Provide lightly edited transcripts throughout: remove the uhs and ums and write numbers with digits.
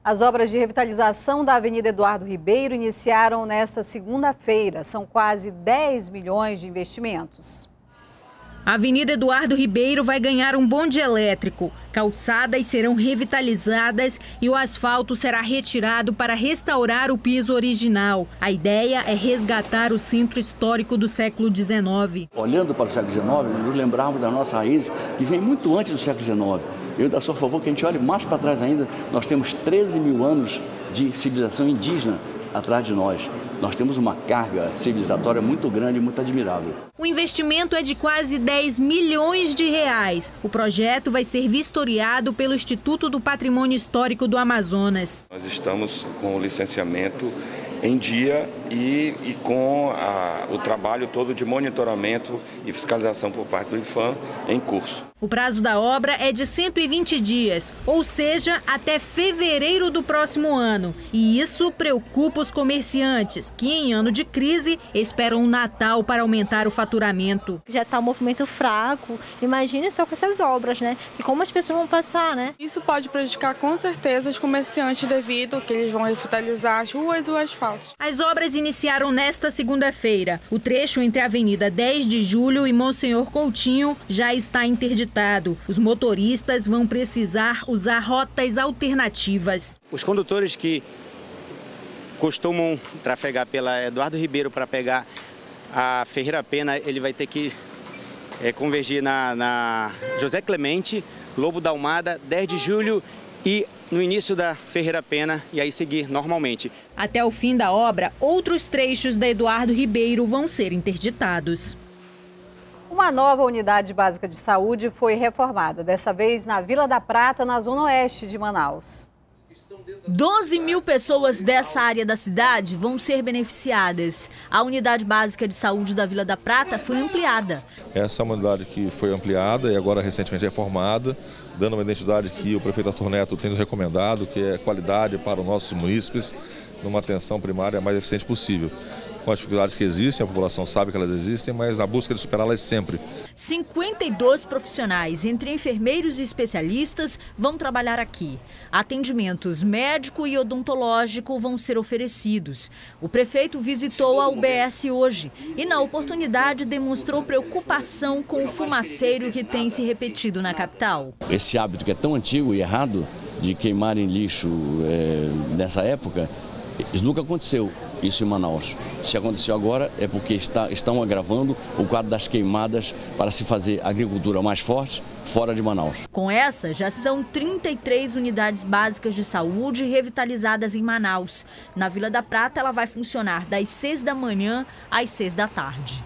As obras de revitalização da Avenida Eduardo Ribeiro iniciaram nesta segunda-feira. São quase 10 milhões de investimentos. A Avenida Eduardo Ribeiro vai ganhar um bonde elétrico. Calçadas serão revitalizadas e o asfalto será retirado para restaurar o piso original. A ideia é resgatar o centro histórico do século XIX. Olhando para o século XIX, nos lembrarmos das nossas raízes, que vem muito antes do século XIX. Eu ainda sou a favor que a gente olhe mais para trás ainda. Nós temos 13 mil anos de civilização indígena atrás de nós. Nós temos uma carga civilizatória muito grande e muito admirável. O investimento é de quase 10 milhões de reais. O projeto vai ser vistoriado pelo Instituto do Patrimônio Histórico do Amazonas. Nós estamos com o licenciamento em dia e com o trabalho todo de monitoramento e fiscalização por parte do IPHAN em curso. O prazo da obra é de 120 dias, ou seja, até fevereiro do próximo ano. E isso preocupa os comerciantes, que em ano de crise esperam o Natal para aumentar o faturamento. Já está um movimento fraco, imagine só com essas obras, né? E como as pessoas vão passar, né? Isso pode prejudicar com certeza os comerciantes devido que eles vão revitalizar as ruas e o asfalto. As obras iniciaram nesta segunda-feira. O trecho entre a Avenida 10 de Julho e Monsenhor Coutinho já está interditado. Os motoristas vão precisar usar rotas alternativas. Os condutores que costumam trafegar pela Eduardo Ribeiro para pegar a Ferreira Pena, ele vai ter que convergir na José Clemente, Lobo da Almada, 10 de Julho e no início da Ferreira Pena e aí seguir normalmente. Até o fim da obra, outros trechos da Eduardo Ribeiro vão ser interditados. Uma nova unidade básica de saúde foi reformada, dessa vez na Vila da Prata, na zona oeste de Manaus. 12 mil pessoas dessa área da cidade vão ser beneficiadas. A unidade básica de saúde da Vila da Prata foi ampliada. Essa é uma unidade que foi ampliada e agora recentemente reformada, dando uma identidade que o prefeito Arthur Neto tem nos recomendado, que é qualidade para os nossos munícipes, numa atenção primária mais eficiente possível. Com as dificuldades que existem, a população sabe que elas existem, mas na busca de superá-las sempre. 52 profissionais, entre enfermeiros e especialistas, vão trabalhar aqui. Atendimentos médico e odontológico vão ser oferecidos. O prefeito visitou a UBS hoje e, na oportunidade, demonstrou preocupação com o fumaceiro que tem se repetido na capital. Esse hábito que é tão antigo e errado de queimarem lixo nessa época, isso nunca aconteceu, isso em Manaus. Se aconteceu agora é porque estão agravando o quadro das queimadas para se fazer agricultura mais forte fora de Manaus. Com essa, já são 33 unidades básicas de saúde revitalizadas em Manaus. Na Vila da Prata, ela vai funcionar das 6 da manhã às 6 da tarde.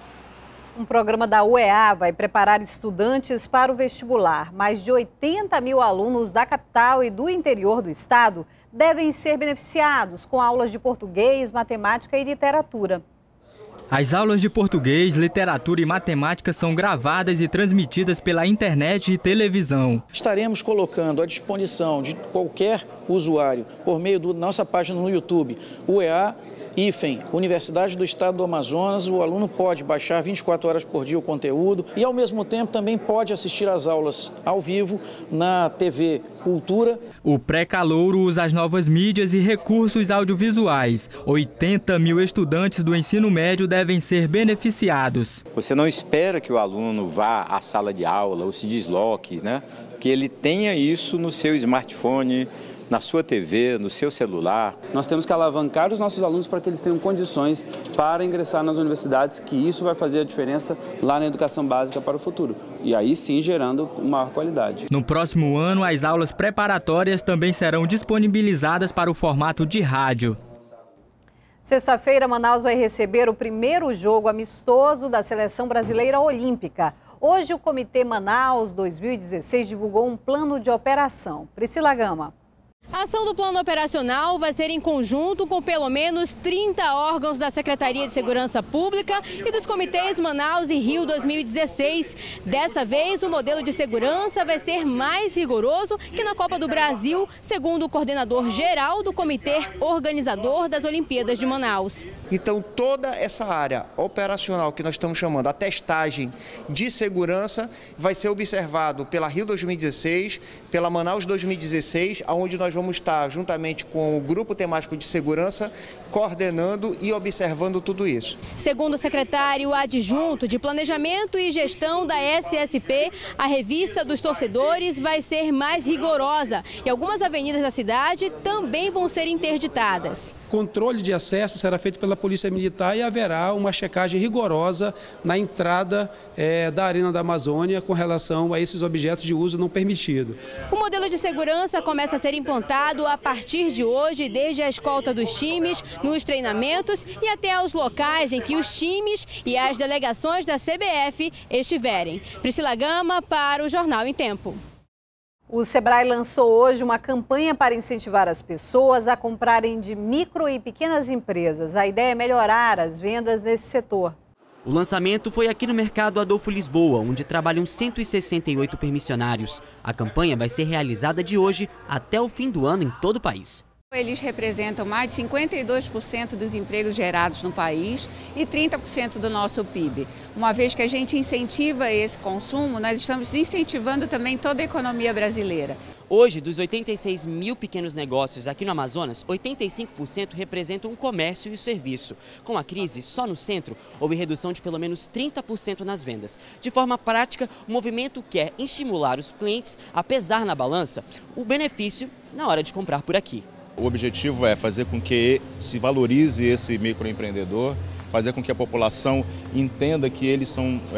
Um programa da UEA vai preparar estudantes para o vestibular. Mais de 80 mil alunos da capital e do interior do estado devem ser beneficiados com aulas de português, matemática e literatura. As aulas de português, literatura e matemática são gravadas e transmitidas pela internet e televisão. Estaremos colocando à disposição de qualquer usuário, por meio da nossa página no YouTube, UEA IFEM, Universidade do Estado do Amazonas, o aluno pode baixar 24 horas por dia o conteúdo e, ao mesmo tempo, também pode assistir às aulas ao vivo na TV Cultura. O pré-calouro usa as novas mídias e recursos audiovisuais. 80 mil estudantes do ensino médio devem ser beneficiados. Você não espera que o aluno vá à sala de aula ou se desloque, né? Que ele tenha isso no seu smartphone, na sua TV, no seu celular. Nós temos que alavancar os nossos alunos para que eles tenham condições para ingressar nas universidades, que isso vai fazer a diferença lá na educação básica para o futuro. E aí sim gerando maior qualidade. No próximo ano, as aulas preparatórias também serão disponibilizadas para o formato de rádio. Sexta-feira, Manaus vai receber o primeiro jogo amistoso da Seleção Brasileira Olímpica. Hoje, o Comitê Manaus 2016 divulgou um plano de operação. Priscila Gama. A ação do plano operacional vai ser em conjunto com pelo menos 30 órgãos da Secretaria de Segurança Pública e dos comitês Manaus e Rio 2016. Dessa vez, o modelo de segurança vai ser mais rigoroso que na Copa do Brasil, segundo o coordenador geral do comitê organizador das Olimpíadas de Manaus. Então, toda essa área operacional que nós estamos chamando a testagem de segurança vai ser observado pela Rio 2016, pela Manaus 2016, onde nós vamos vamos estar, juntamente com o Grupo Temático de Segurança, coordenando e observando tudo isso. Segundo o secretário adjunto de Planejamento e Gestão da SSP, a revista dos torcedores vai ser mais rigorosa e algumas avenidas da cidade também vão ser interditadas. Controle de acesso será feito pela Polícia Militar e haverá uma checagem rigorosa na entrada da Arena da Amazônia com relação a esses objetos de uso não permitido. O modelo de segurança começa a ser implantado a partir de hoje, desde a escolta dos times, nos treinamentos e até aos locais em que os times e as delegações da CBF estiverem. Priscila Gama para o Jornal em Tempo. O Sebrae lançou hoje uma campanha para incentivar as pessoas a comprarem de micro e pequenas empresas. A ideia é melhorar as vendas nesse setor. O lançamento foi aqui no Mercado Adolfo Lisboa, onde trabalham 168 permissionários. A campanha vai ser realizada de hoje até o fim do ano em todo o país. Eles representam mais de 52% dos empregos gerados no país e 30% do nosso PIB. Uma vez que a gente incentiva esse consumo, nós estamos incentivando também toda a economia brasileira. Hoje, dos 86 mil pequenos negócios aqui no Amazonas, 85% representam o comércio e o serviço. Com a crise, só no centro, houve redução de pelo menos 30% nas vendas. De forma prática, o movimento quer estimular os clientes a pesar na balança o benefício na hora de comprar por aqui. O objetivo é fazer com que se valorize esse microempreendedor, fazer com que a população entenda que eles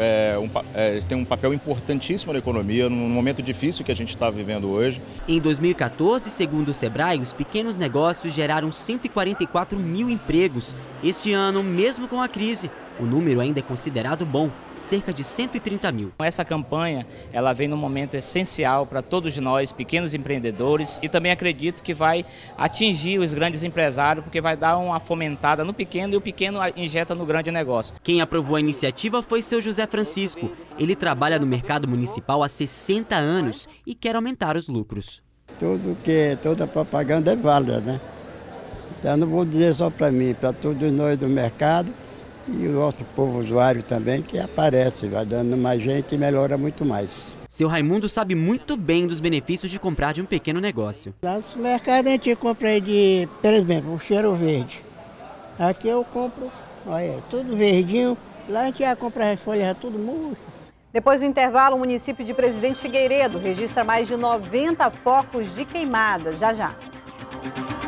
têm um papel importantíssimo na economia, num momento difícil que a gente está vivendo hoje. Em 2014, segundo o Sebrae, os pequenos negócios geraram 144 mil empregos. Este ano, mesmo com a crise, o número ainda é considerado bom, cerca de 130 mil. Essa campanha ela vem num momento essencial para todos nós, pequenos empreendedores, e também acredito que vai atingir os grandes empresários, porque vai dar uma fomentada no pequeno e o pequeno injeta no grande negócio. Quem aprovou a iniciativa foi seu José Francisco. Ele trabalha no mercado municipal há 60 anos e quer aumentar os lucros. Toda propaganda é válida, né? Então não vou dizer só para mim, para todos nós do mercado, e o nosso povo usuário também, que aparece, vai dando mais gente e melhora muito mais. Seu Raimundo sabe muito bem dos benefícios de comprar de um pequeno negócio. Lá no mercado a gente compra por exemplo, o cheiro verde. Aqui eu compro, olha, tudo verdinho. Lá a gente já compra as folhas tudo murcho. Depois do intervalo, o município de Presidente Figueiredo registra mais de 90 focos de queimada. Já já.